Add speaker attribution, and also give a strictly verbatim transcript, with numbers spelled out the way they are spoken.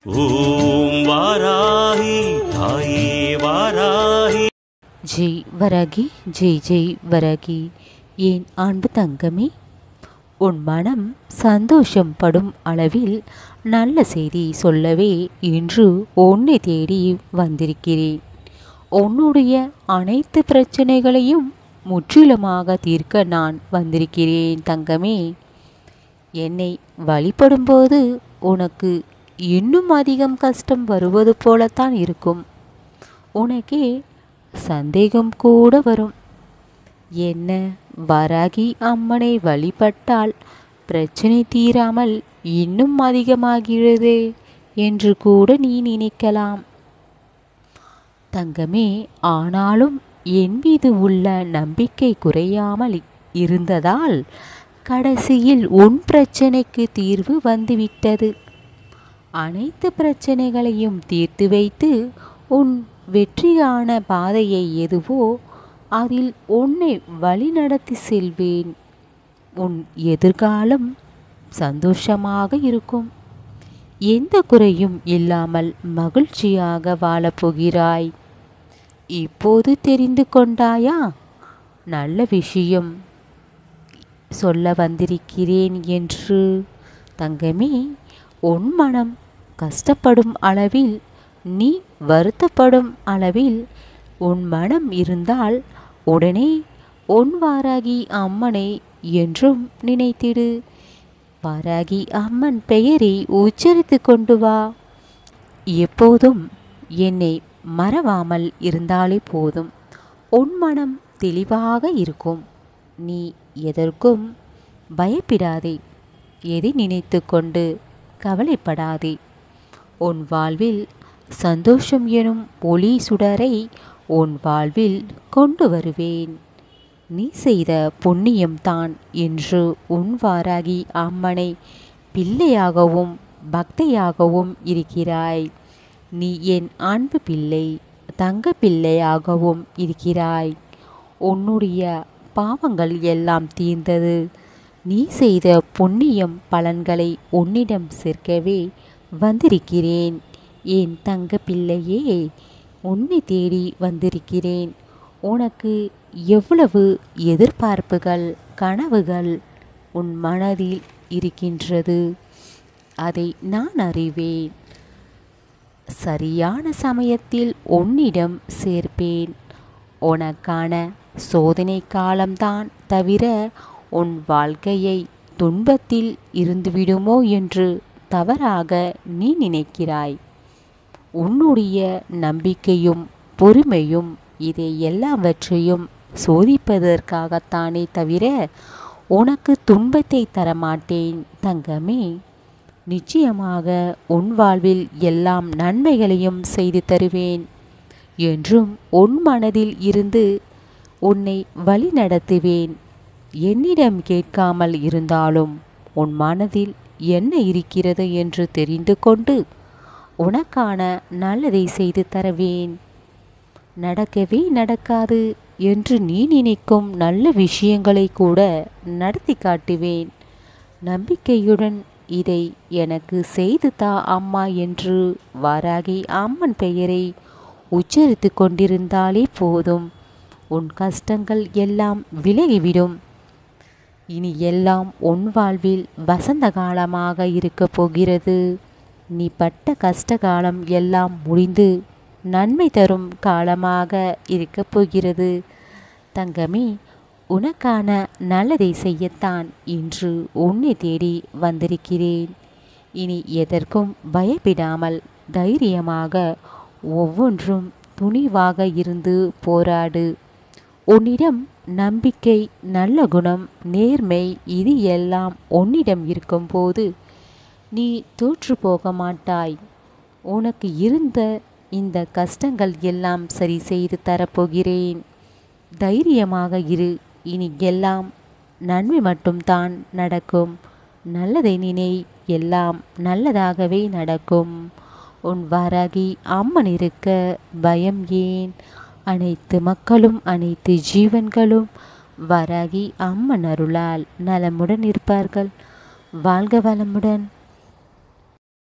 Speaker 1: ஓம் வாராகி தாயே வாராகி.
Speaker 2: ஜெய் வராகி, ஜெய் ஜெய் வராகி. என் அன்பு தங்கமே, உன் மனம் சந்தோஷம் படும் அளவில் நல்ல செய்தி சொல்லவே இன்று உன்னை தேடி வந்திருக்கிறேன். உன்னுடைய அனைத்து பிரச்சனைகளையும் முற்றிலுமாக தீர்க்க நான் வந்திருக்கிறேன் தங்கமே. என்னை வழிபடும்போது உனக்கு இன்னும் அதிகம் கஷ்டம் வருவது போலத்தான் இருக்கும். உனக்கே சந்தேகம் கூட வரும். என்ன, வராகி அம்மனை வழிபட்டால் பிரச்சனை தீராமல் இன்னும் அதிகமாகிறது என்று கூட நீ நினைக்கலாம் தங்கமே. ஆனாலும் என் மீது உள்ள நம்பிக்கை குறையாமல் இருந்ததால் கடைசியில் உன் பிரச்சனைக்கு தீர்வு வந்துவிட்டது. அனைத்து பிரச்சனைகளையும் தீர்த்து வைத்து உன் வெற்றியான பாதையை எதுவோ அதில் உன்னை வழிநடத்தி செல்வேன். உன் எதிர்காலம் சந்தோஷமாக இருக்கும். எந்த குறையும் இல்லாமல் மகிழ்ச்சியாக வாழப்போகிறாய். இப்போது தெரிந்து கொண்டாயா? நல்ல விஷயம் சொல்ல வந்திருக்கிறேன் என்று. தங்கமே, உன் மனம் கஷ்டப்படும் அளவில், நீ வருத்தப்படும் அளவில் உன் மனம் இருந்தால் உடனே உன் வாராகி அம்மனை என்றும் நினைத்திடு. வாராகி அம்மன் பெயரை உச்சரித்து கொண்டு வா. எப்போதும் என்னை மறவாமல் இருந்தாலே போதும். உன் மனம் தெளிவாக இருக்கும். நீ எதற்கும் பயப்படாதே. எதை நினைத்து கொண்டு கவலைப்படாதே. உன் வாழ்வில் சந்தோஷம் எனும் ஒளி சுடரை உன் வாழ்வில் கொண்டு வருவேன். நீ செய்த புண்ணியம்தான் என்று உன் வாராகி அம்மனை பிள்ளையாகவும் பக்தையாகவும் இருக்கிறாய். நீ என் அன்பு பிள்ளை, தங்க பிள்ளையாகவும் இருக்கிறாய். உன்னுடைய பாவங்கள் எல்லாம் தீர்ந்தது. நீ செய்த புண்ணியம் பலன்களை உன்னிடம் சேர்க்கவே வந்திருக்கிறேன். என் தங்க பிள்ளையே, உன்னை தேடி வந்திருக்கிறேன். உனக்கு எவ்வளவு எதிர்பார்ப்புகள், கனவுகள் உன் மனதில் இருக்கின்றது, அதை நான் அறிவேன். சரியான சமயத்தில் உன்னிடம் சேர்ப்பேன். உனக்கான சோதனை காலம்தான் தவிர உன் வாழ்க்கையை துன்பத்தில் இருந்துவிடுமோ என்று தவறாக நீ நினைக்கிறாய். உன்னுடைய நம்பிக்கையும் பொறுமையும் இதை எல்லாவற்றையும் சோதிப்பதற்காகத்தானே தவிர உனக்கு துன்பத்தை தரமாட்டேன் தங்கமே. நிச்சயமாக உன் வாழ்வில் எல்லாம் நன்மைகளையும் செய்து தருவேன் என்றும் உன் மனதில் இருந்து உன்னை வழி நடத்துவேன். என்னிடம் கேட்காமல் இருந்தாலும் உன் மனதில் என்ன இருக்கிறது என்று தெரிந்து கொண்டு உனக்கான நல்லதை செய்து தருவேன். நடக்கவே நடக்காது என்று நீ நினைக்கும் நல்ல விஷயங்களை கூட நடத்தி காட்டுவேன். நம்பிக்கையுடன் இதை எனக்கு செய்து தா அம்மா என்று வாராகி அம்மன் பெயரை உச்சரித்து கொண்டிருந்தாலே போதும். உன் கஷ்டங்கள் எல்லாம் விலகிவிடும். இனி எல்லாம் உன் வாழ்வில் வசந்த காலமாக இருக்கப் போகிறது. நீ பட்ட கஷ்ட காலம் எல்லாம் முடிந்து நன்மை தரும் காலமாக இருக்கப் போகிறது தங்கமே. உனக்கான நல்லதை செய்யத்தான் இன்று உன்னை தேடி வந்திருக்கிறேன். இனி எதற்கும் பயப்படாமல் தைரியமாக ஒவ்வொன்றும் துணிவாக இருந்து போராடு. உன்னிடம் நம்பிக்கை, நல்ல குணம், நேர்மை இது எல்லாம் உன்னிடம் இருக்கும்போது நீ தோற்று போக மாட்டாய். உனக்கு இருந்த இந்த கஷ்டங்கள் எல்லாம் சரி செய்து தரப்போகிறேன். தைரியமாக இரு. இனி எல்லாம் நன்மை மட்டும்தான் நடக்கும். நல்லதை நினை, எல்லாம் நல்லதாகவே நடக்கும். உன் வாராகி அம்மன் இருக்க பயம் ஏன்? அனைத்து மக்களும், அனைத்து ஜீவன்களும் வாராகி அம்மன் அருளால் நலமுடன் இருப்பார்கள். வாழ்க வளமுடன்.